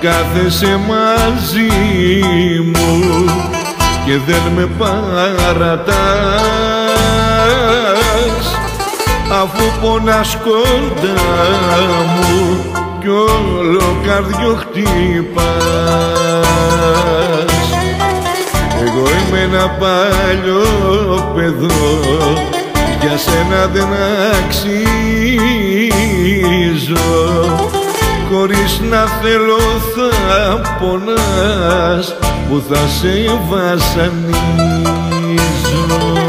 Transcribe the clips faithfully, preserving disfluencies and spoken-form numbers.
κάθεσαι μαζί μου και δεν με παρατάς, αφού πονάς κοντά μου κι όλο καρδιό χτυπάς. Εγώ είμαι ένα παλιό παιδό, για σένα δεν αξίζω, χωρίς να θέλω θα πονάς, που θα σε βασανίζω.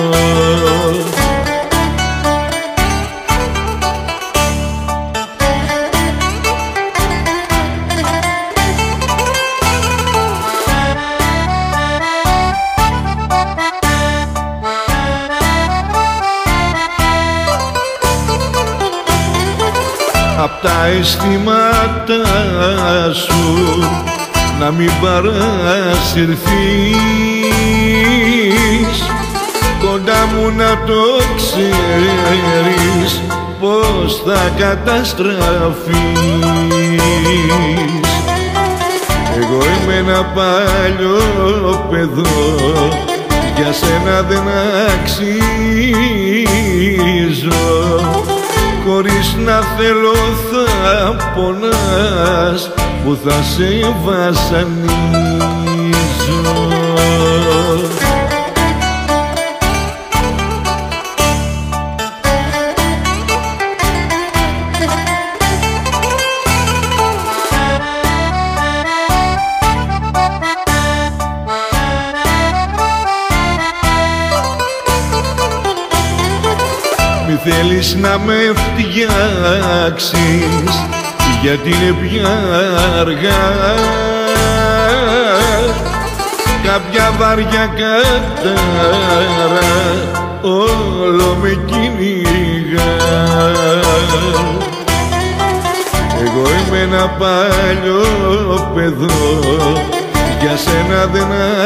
Απ' τα αισθήματα σου να μην παρασυρθείς, κοντά μου να το ξέρεις πως θα καταστραφείς. Εγώ είμαι ένα παλιό παιδό, για σένα δεν αξίζω, χωρίς να θέλω θα πονάς, που θα σε βασανίζω. Μη θέλεις να με φτιάξεις, γιατί είναι πια αργά. Κάποια βαριά κατάρα όλο με κυνηγά. Εγώ είμαι ένα παλιό παιδό, για σένα δεν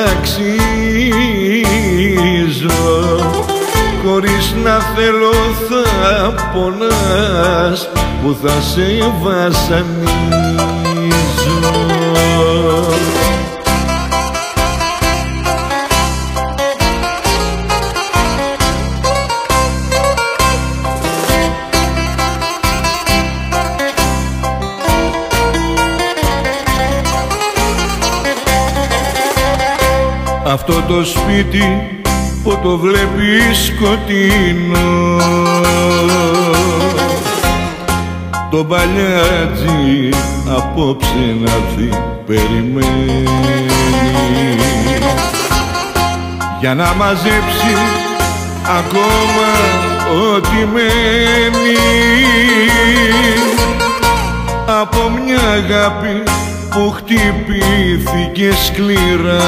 αξίζω, χωρίς να θέλω θα πονάς, που θα σε βασανίζω. Αυτό το σπίτι που το βλέπεις σκοτεινό, το παλιάτζι απόψε να έρθει περιμένει, για να μαζέψει ακόμα ό,τι μένει από μια αγάπη που χτυπήθηκε σκληρά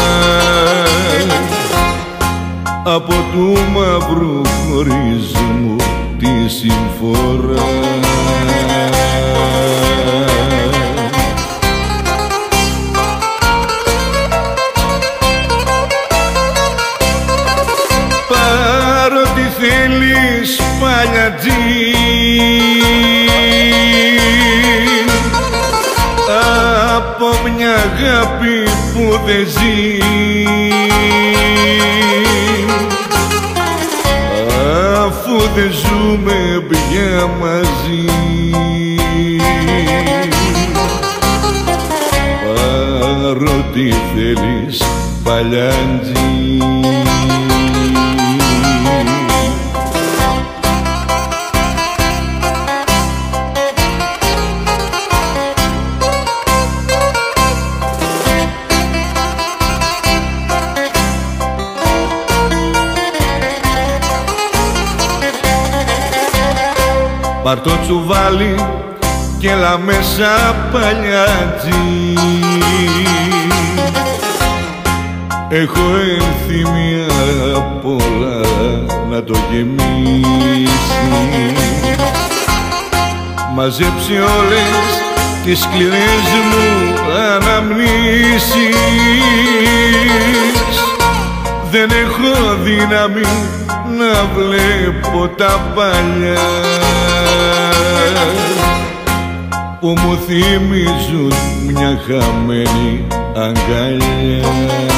από του μαύρου χωρισμού τη συμφορά. Παρότι θέλεις παλιατζή, από μια αγάπη που δεν ζει, αφού δεν ζούμε πια μαζί, παρότι θέλεις παλιάτζι. Πάρ' το τσουβάλι κι έλα μέσα παλιάτζι, έχω ενθυμία πολλά να το γεμίσει. Μαζέψε όλες τις σκληρές μου αναμνήσεις, δεν έχω δύναμη να βλέπω τα παλιά που μου θυμίζουν μια χαμένη αγκαλιά.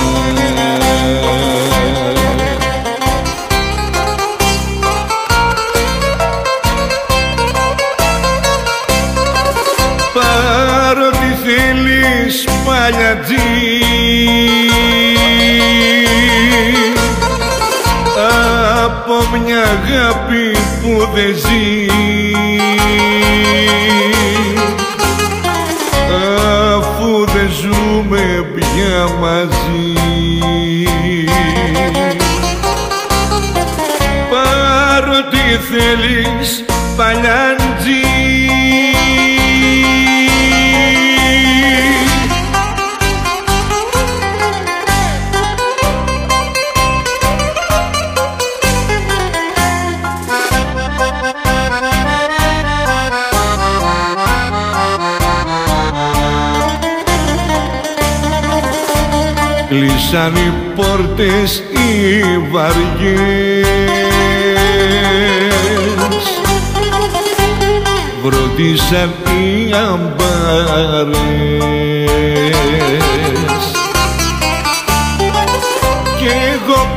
Πάρω τι θέλεις παλιατζή, από μια αγάπη που δεν ζει, αφού δεν ζούμε πια μαζί. Πάρω τι θέλεις παλιατζή, κλείσαν οι πόρτες οι βαριές, βροντίσαν οι αμπάρες κι εγώ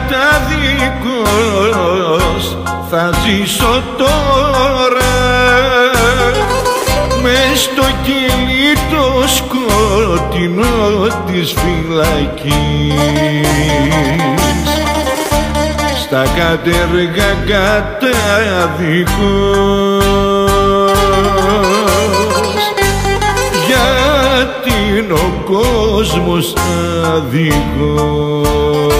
καταδίκος θα ζήσω τώρα μες στο κελί το σκοτεινό της φυλακής, στα κατέργα καταδίκος, γιατί είναι ο κόσμος αδίκος.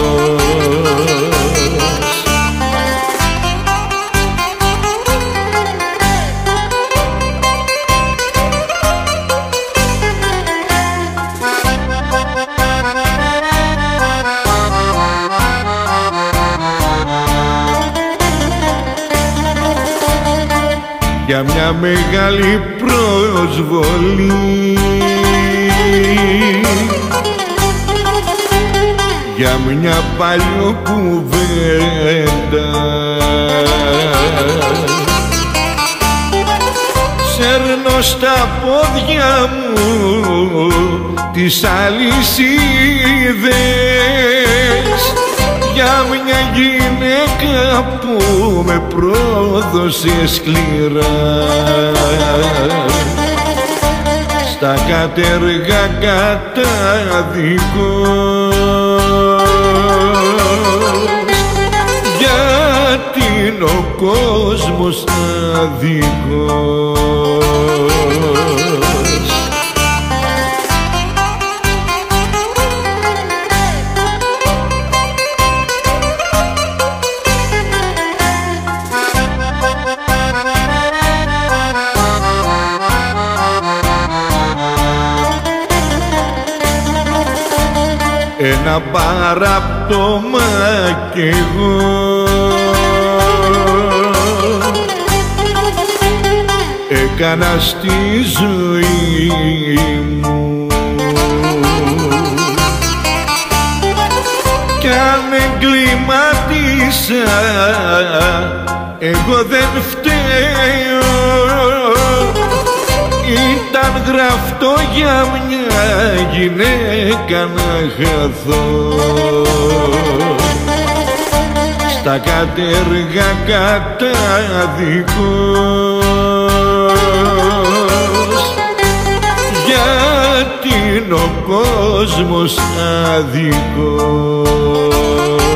Για μια μεγάλη προσβολή, για μια παλιό κουβέντα, σέρνω στα πόδια μου τις αλυσίδες για μια γυναίκα που με πρόδωσε σκληρά, στα κατέργα καταδίκος, γιατί είναι ο κόσμος αδίκος. Ένα παράπτωμα κι εγώ έκανα στη ζωή μου, κι αν εγκληματίσα εγώ δεν φταίω, ήταν γραφτό για μια γυναίκα να χαθώ, στα κατέργα καταδίκος, γιατί είναι ο κόσμος αδίκος.